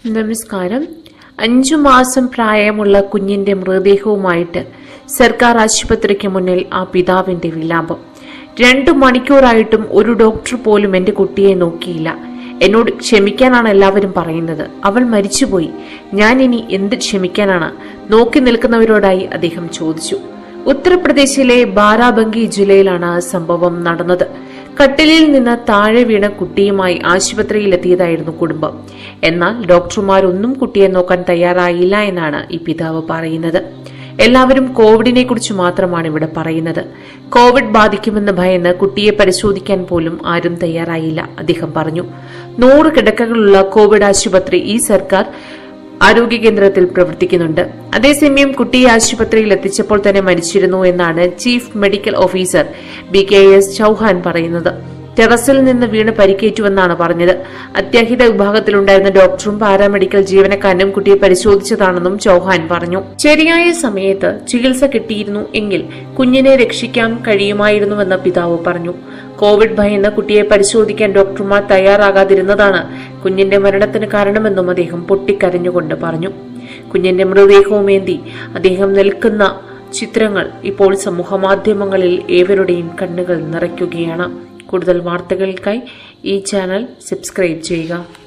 നമസ്കാരം. 5 മാസം പ്രായമുള്ള കുഞ്ഞിന്റെ മൃതദേഹവുമായിട്ട് സർക്കാർ ആശുപത്രിക്ക് മുന്നിൽ ആ പിതാവിന്റെ വിലാപം. 2 മണിക്കൂറായിട്ടും ഒരു ഡോക്ടർ പോലും എന്റെ കുട്ടിയെ നോക്കിയില്ല. എന്നോട് ക്ഷമിക്കാനാണ് എല്ലാവരും പറയുന്നത്. അവൾ മരിച്ചുപോയി. ഞാൻ ഇനി എന്ത് ക്ഷമിക്കാനാണ്? നോക്കി നിൽക്കുന്നവരോടായി അദ്ദേഹം ചോദിച്ചു. ഉത്തർപ്രദേശിലെ ബാരാബങ്കി ജില്ലയിലാണ് സംഭവം നടന്നത്. കട്ടിലിൽ നിന്ന് താഴെ വീണ കുട്ടിയുമായി ആശുപത്രിയിലെത്തിയതായിരുന്നു കുടുംബം. എന്നാൽ ഡോക്ടർമാരൊന്നും കുട്ടിയെ നോക്കാൻ തയ്യാറായില്ല എന്നാണ് ഈ പിതാവ് പറയുന്നത്. എല്ലാവരും കോവിഡിനെ കുറിച്ച് മാത്രമാണ് ഇവിടെ പറയുന്നത്. കോവിഡ് ബാധിക്കുമെന്ന് ഭയന്ന് കുട്ടിയെ പരിശോധിക്കാൻ പോലും ആരും തയ്യാറായില്ല, അദ്ദേഹം പറഞ്ഞു. 100 കിടക്കകളുള്ള കോവിഡ് ആശുപത്രി ഈ സർക്കാർ ആരോഗ്യ കേന്ദ്രത്തിൽ പ്രവർത്തിക്കുന്നുണ്ട്. അതേസമയം കുട്ടിയെ ആശുപത്രിയിൽ എത്തിച്ചപ്പോൾ തന്നെ മരിച്ചിരുന്നു എന്നാണ് chief medical officer BKS Chauhan പറയുന്നത്. ടെറസിൽ നിന്ന് വീണ് പരിക്കേറ്റുവെന്നാണ് പറഞ്ഞത്. അത്യാഹിത വിഭാഗത്തിലുണ്ടായിരുന്ന ഡോക്ടറും പാരാമെഡിക്കൽ ജീവനക്കാരനും കുട്ടിയെ പരിശോധിച്ചതാണെന്നും ചൌഹാൻ പറഞ്ഞു. ശരിയായ സമയത്ത് ചികിത്സ കിട്ടിയിരുന്നു എങ്കിൽ കുഞ്ഞിനെ രക്ഷിക്കാൻ കഴിയുമായിരുന്നുവെന്ന് പിതാവ് പറഞ്ഞു. കോവിഡ് ഭയന്ന് കുട്ടിയെ പരിശോധിക്കാൻ ഡോക്ടർമാർ തയ്യാറാകാതിരുന്നതാണ് കുഞ്ഞിന്റെ മരണത്തിന് കാരണമെന്നും അദ്ദേഹം പൊട്ടിക്കരഞ്ഞുകൊണ്ട് പറഞ്ഞു. കുഞ്ഞിന്റെ മൃതദേഹവുമേന്തി അദ്ദേഹം നിൽക്കുന്ന ചിത്രങ്ങൾ ഇപ്പോൾ സമൂഹമാധ്യമങ്ങളിൽ ഏവരുടെയും കണ്ണുകൾ നിറയ്ക്കുകയാണ്. കൂടുതൽ വാർത്തകൾക്കായി ഈ ചാനൽ സബ്സ്ക്രൈബ് ചെയ്യുക.